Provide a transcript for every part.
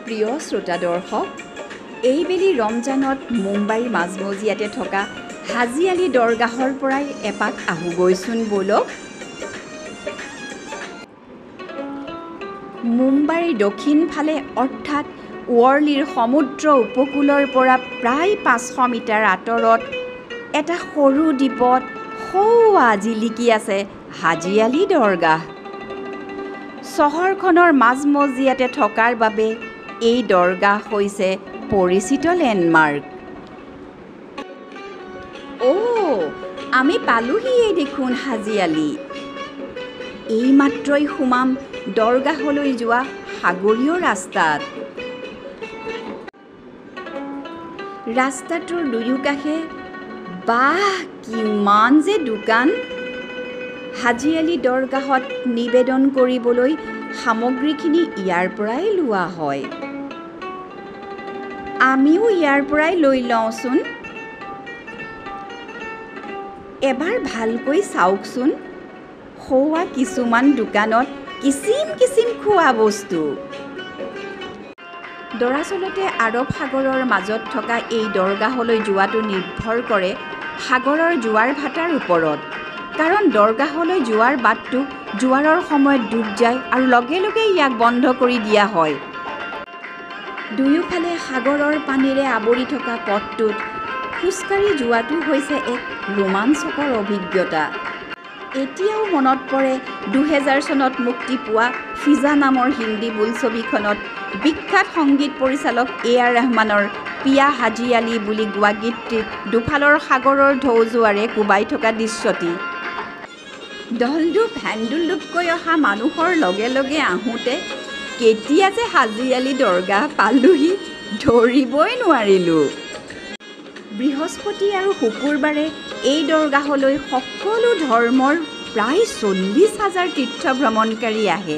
প্ৰিয় শ্ৰোতা দৰ্শক, এইবেলি ৰমজানত মুম্বাইৰ মাজমজিয়াতে থকা হাজি আলি দৰগাহৰ পৰাই এপাক আহোগৈচোন ব'লক। মুম্বাইৰ দক্ষিণ ফালে অৰ্থাৎ ৱৰ্লিৰ সমুদ্ৰ উপকূলৰ পৰা প্ৰায় 500 মিটাৰ আঁতৰত এটা সৰু দ্বীপত সৌৱা জিলিকি আছে হাজি আলি দৰগাহ। চহৰখনৰ মাজমজিয়াতে থকাৰ বাবে এই দৰগাহ হৈছে পৰিচিত লেণ্ডমাৰ্ক। আমি পালোহিয়েই দেখোন হাজি আলি। এইমাত্ৰই সোমাম দৰগাহলৈ যোৱা সাগৰীয় ৰাস্তাত। ৰাস্তাটোৰ দুয়োকাষে বাহ কিমান যে দোকান। হাজি আলি দৰগাহত নিবেদন কৰিবলৈ সামগ্ৰীখিনি ইয়াৰ পৰাই লোৱা হয়। আমিও ইয়াৰ পৰাই লৈ লওঁচোন। এবাৰ ভালকৈ চাওকচোন, সৌৱা কিছুমান দোকানত কিচিম কিচিম খোৱা বস্তু। দৰাচলতে আৰৱ সাগৰৰ মাজত থকা এই দৰগাহলৈ যোৱাটো নিৰ্ভৰ কৰে সাগৰৰ জোৱাৰ ভাটাৰ ওপৰত, কাৰণ দৰগাহলৈ যোৱাৰ বাটটো জোৱাৰৰ সময়ত ডুব যায় আৰু লগে লগে ইয়াক বন্ধ কৰি দিয়া হয়। দুয়োফালে সাগৰৰ পানীৰে আৱৰি থকা পথটোত খোজকাঢ়ি যোৱাটো হৈছে এক ৰোমাঞ্চকৰ অভিজ্ঞতা। এতিয়াও মনত পৰে 2000 চনত মুক্তি পোৱা ফিজা নামৰ হিন্দী বোলছবিখনত বিখ্যাত সংগীত পৰিচালক AR ৰহমানৰ পিয়া হাজি আলি বুলি গোৱা গীতটিত দুফালৰ সাগৰৰ ঢৌ জোৱাৰে কোবাই থকা দৃশ্যটি। দলডুপ হেন্দুলডুপকৈ অহা মানুহৰ লগে লগে আহোঁতে কেতিয়া যে হাজি আলি দৰগাহ পালোহি ধৰিবই নোৱাৰিলোঁ। বৃহস্পতি আৰু শুকুৰবাৰে এই দৰগাহলৈ সকলো ধৰ্মৰ প্ৰায় 40,000 তীৰ্থ ভ্ৰমণকাৰী আহে।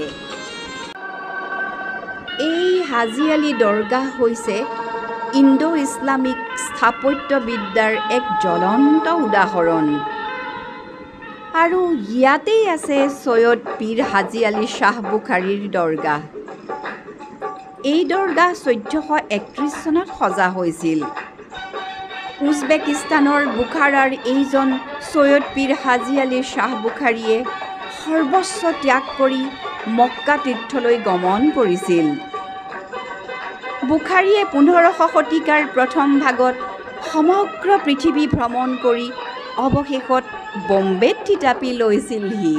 এই হাজি আলি দৰগাহ হৈছে ইণ্ডো ইছলামিক স্থাপত্যবিদ্যাৰ এক জ্বলন্ত উদাহৰণ। আৰু ইয়াতেই আছে সৈয়দ পীৰ হাজি আলি শ্বাহ বুখাৰীৰ দৰগাহ। এই দৰগাহ 1431 চনত সজা হৈছিল। উজবেকিস্তানৰ বুখাৰাৰ এইজন সৈয়দ পীৰ হাজি আলি শ্বাহ বুখাৰীয়ে সৰ্বস্ব ত্যাগ কৰি মক্কা তীৰ্থলৈ গমন কৰিছিল। বুখাৰীয়ে 1500 শতিকাৰ প্ৰথম ভাগত সমগ্ৰ পৃথিৱী ভ্ৰমণ কৰি অৱশেষত বম্বেত থিতাপি লৈছিলহি।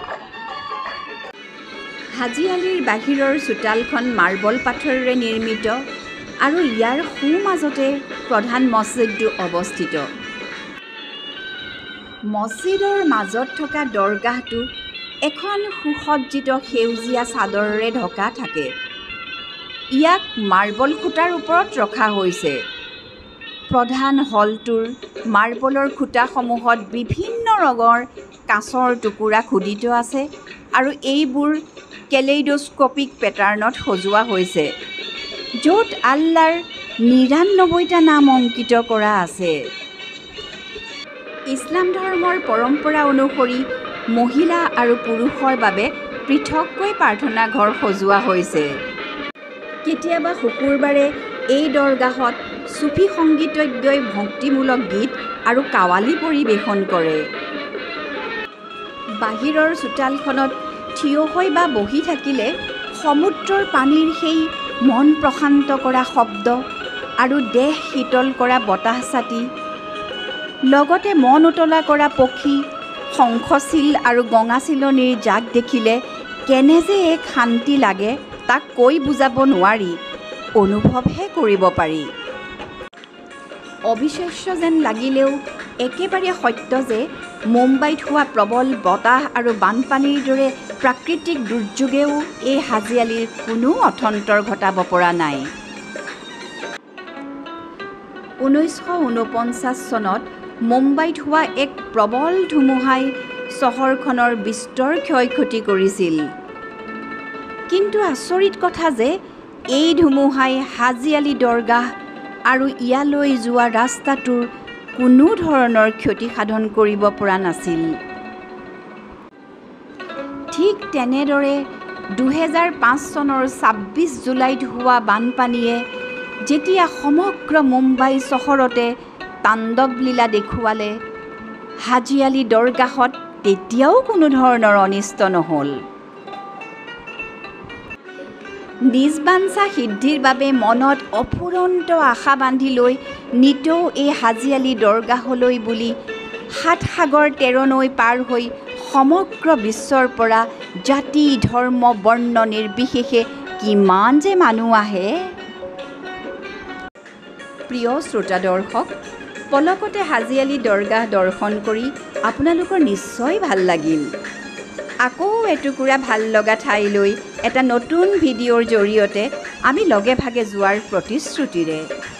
হাজি আলিৰ বাহিৰৰ চোতালখন মাৰ্বল পাথৰেৰে নিৰ্মিত আৰু ইয়াৰ সোঁমাজতে প্ৰধান মছজিদটো অৱস্থিত। মছজিদৰ মাজত থকা দৰগাহটো এখন সুসজ্জিত সেউজীয়া চাদৰেৰে ঢকা থাকে। ইয়াক মাৰ্বল খুঁটাৰ ওপৰত ৰখা হৈছে। প্ৰধান হলটোৰ মাৰ্বলৰ খুঁটাসমূহত বিভিন্ন ৰঙৰ কাঁচৰ টুকুৰা খোদিত আছে আৰু এইবোৰ কেলেইডোস্কোপিক পেটাৰ্ণত সজোৱা হৈছে, য'ত আল্লাৰ 99টা নাম অংকিত কৰা আছে। ইছলাম ধৰ্মৰ পৰম্পৰা অনুসৰি মহিলা আৰু পুৰুষৰ বাবে পৃথককৈ প্ৰাৰ্থনা ঘৰ সজোৱা হৈছে। কেতিয়াবা শুকুৰবাৰে এই দৰগাহত চুফী সংগীতজ্ঞই ভক্তিমূলক গীত আৰু কাৱালী পৰিৱেশন কৰে। বাহিৰৰ চোতালখনত থিয় হৈ বা বহি থাকিলে সমুদ্ৰৰ পানীৰ সেই মন প্ৰশান্ত কৰা শব্দ আৰু দেহ শীতল কৰা বতাহ ছাতি, লগতে মন উতলা কৰা পক্ষী, শংখচিল আৰু গঙাচিলনীৰ জাক দেখিলে কেনে যে এক শান্তি লাগে তাক কৈ বুজাব নোৱাৰি, অনুভৱহে কৰিব পাৰি। অবিশ্বাস্য যেন লাগিলেও একেবাৰে সত্য যে মুম্বাইত হোৱা প্ৰবল বতাহ আৰু বানপানীৰ দৰে প্ৰাকৃতিক দুৰ্যোগেও এই হাজি আলিৰ কোনো অথন্তৰ ঘটাব পৰা নাই। 1949 চনত মুম্বাইত হোৱা এক প্ৰবল ধুমুহাই চহৰখনৰ বিস্তৰ ক্ষয়ক্ষতি কৰিছিল। কিন্তু আচৰিত কথা যে এই ধুমুহাই হাজি আলি দৰগাহ আৰু ইয়ালৈ যোৱা ৰাস্তাটোৰ কোনো ধৰণৰ ক্ষতি সাধন কৰিব পৰা নাছিল। ঠিক তেনেদৰে 2005 চনৰ 26 জুলাইত হোৱা বানপানীয়ে যেতিয়া সমগ্ৰ মুম্বাই চহৰতে তাণ্ডৱ লীলা দেখুৱালে, হাজী আলী দৰগাহত তেতিয়াও কোনো ধৰণৰ অনিষ্ট নহ'ল। নিজ বাঞ্ছা সিদ্ধিৰ বাবে মনত অফুৰন্ত আশা বান্ধি লৈ নিতৌ এই হাজী আলী দৰগাহলৈ বুলি 7 সাগৰ 13 নৈ পাৰ হৈ সমগ্ৰ বিশ্বৰ পৰা জাতি ধৰ্ম বৰ্ণ নিৰ্বিশেষে কিমান যে মানুহ আহে। প্ৰিয় শ্ৰোতা দৰ্শক, পলকতে হাজী আলী দৰগাহ দৰ্শন কৰি আপোনালোকৰ নিশ্চয় ভাল লাগিল। আকৌ এটুকুৰা ভাল লগা ঠাইলৈ এটা নতুন ভিডিঅ'ৰ জৰিয়তে আমি লগে ভাগে যোৱাৰ প্ৰতিশ্ৰুতিৰে